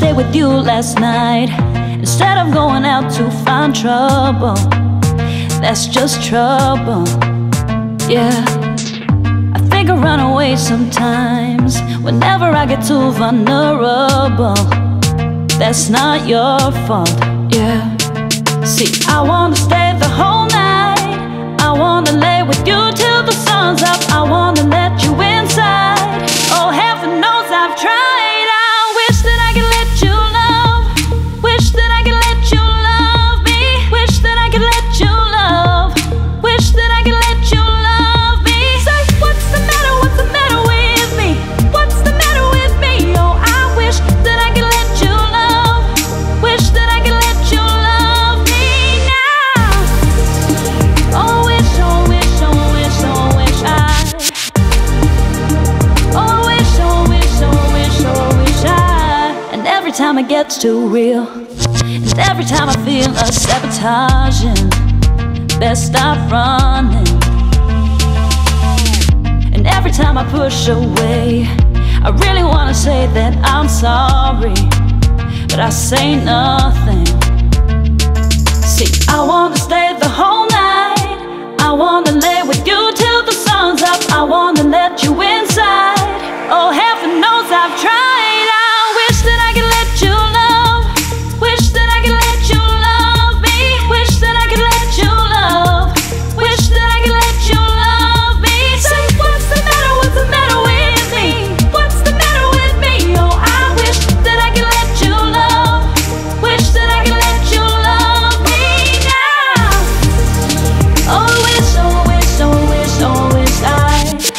stay with you last night instead of going out to find trouble. That's just trouble, yeah. I think I run away sometimes whenever I get too vulnerable. That's not your fault, yeah. See, I wanna stay the whole night. I wanna lay with you till the sun's up. I wanna let you inside. Oh, heaven knows I've tried. I wish that I could let you love. Wish that I could let you love me. Wish that I could let you love. Wish that I could let you love me. Say, what's the matter? What's the matter with me? What's the matter with me? Oh, I wish that I could let you love. Wish that I could let you love me now. Oh, wish, oh, wish, oh, wish, oh, wish I. Oh, wish, oh, wish, oh, wish, oh, wish I. And every time it gets too real, and every time I feel a sabotaging, best stop running. And every time I push away, I really wanna say that I'm sorry, but I say nothing. See, I wanna stay the whole night. I wanna lay with you till the sun's up. I wanna let you inside. Oh, heaven knows I've tried. I wish that I could let you love. Wish that I could let you love me. Wish that I could let you love. Wish that I could let you love me. Say, what's the matter? What's the matter with me? What's the matter with me? Oh, I wish that I could let you love. Wish that I could let you love me now. Oh, wish, oh, wish, oh, wish, oh, wish I.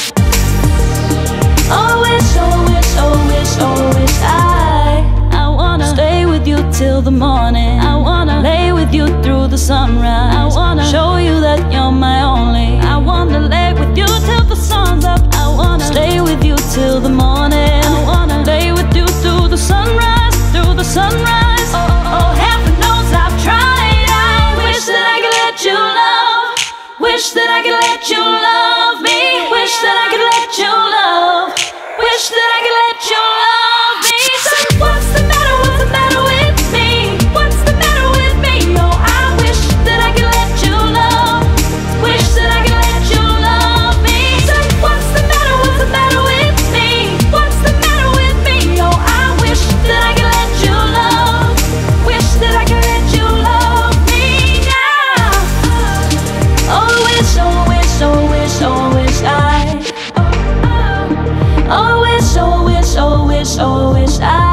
Oh, wish, oh, wish, oh, wish, oh, wish I wanna stay with you till the morning. I wanna lay with you through the sunrise. I wanna show you that you're my only. I wanna lay with you till the sun's up. I wanna stay with you till the morning. I wanna lay with you through the sunrise, through the sunrise. Oh, oh, heaven knows I've tried. I wish that I could let you love. Wish that I could let you love me. Wish that I could let you love. Wish that I could let you love me. Say, what's the matter? What's the matter with me? What's the matter with me? Oh, I wish that I could let you love. Wish that I could let you love me. Say, what's the matter? What's the matter with me? What's the matter with me? Oh, I wish that I could let you love. Wish that I could let you love me now. Oh, wish, oh, wish, oh, wish, oh, wish I. Oh, wish, oh, wish, oh, wish, oh, wish I.